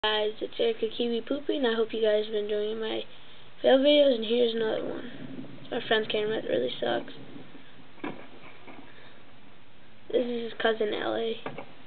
Guys, it's Erica Kiwi Poopy, and I hope you guys have been enjoying my fail videos, and here's another one. It's my friend's camera, it really sucks. This is his cousin, L.A.